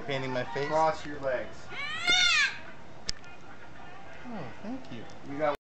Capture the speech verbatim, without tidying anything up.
You're painting my face? Cross your legs. Oh, thank you. You got